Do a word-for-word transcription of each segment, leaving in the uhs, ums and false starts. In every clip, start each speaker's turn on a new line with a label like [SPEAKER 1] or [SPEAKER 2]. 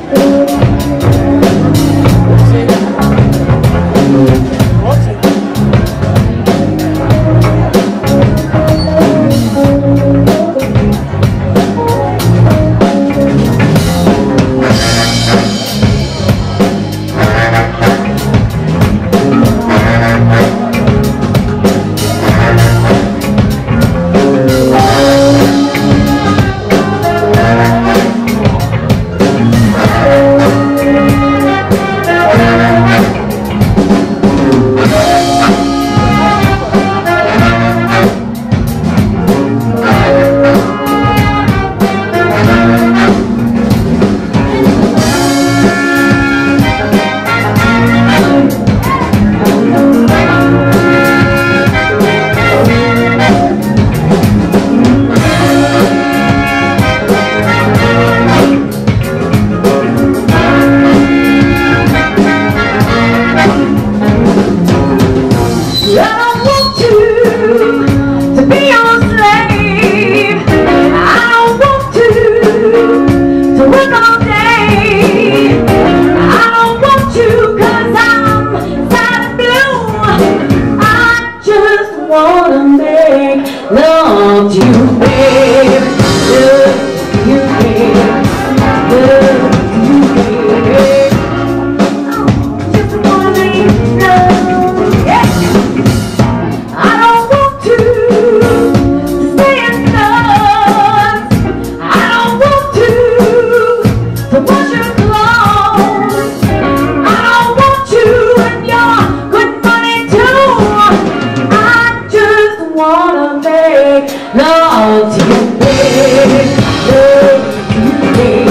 [SPEAKER 1] Love to you, baby. Love to you, baby.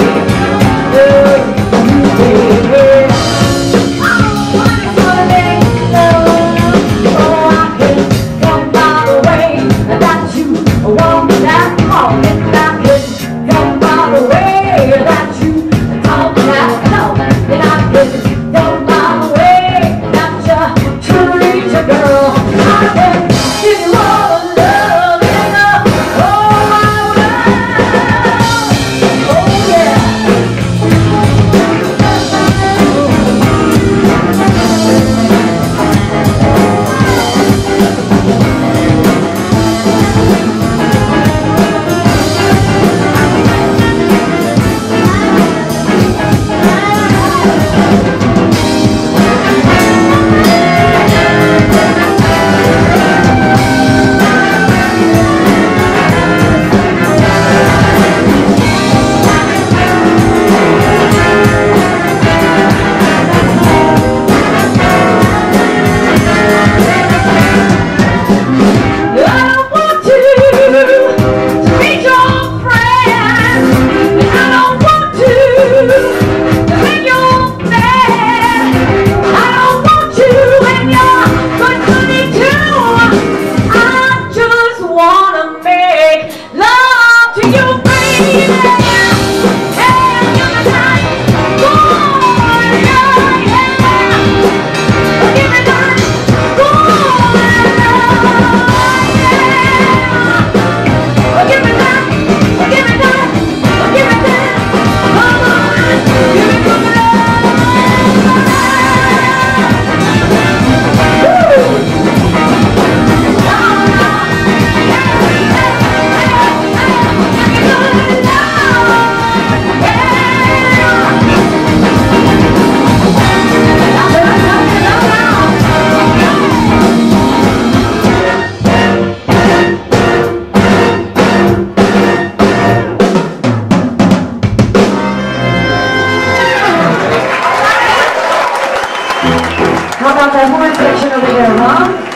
[SPEAKER 1] Love to you, baby. I just wanna make love. Oh, I can come by the way that you want that talk, and I can come by the way that you talk that talk, and I can come by the way that you treat your girl. I can give you all the love. How about that horn section over there, huh?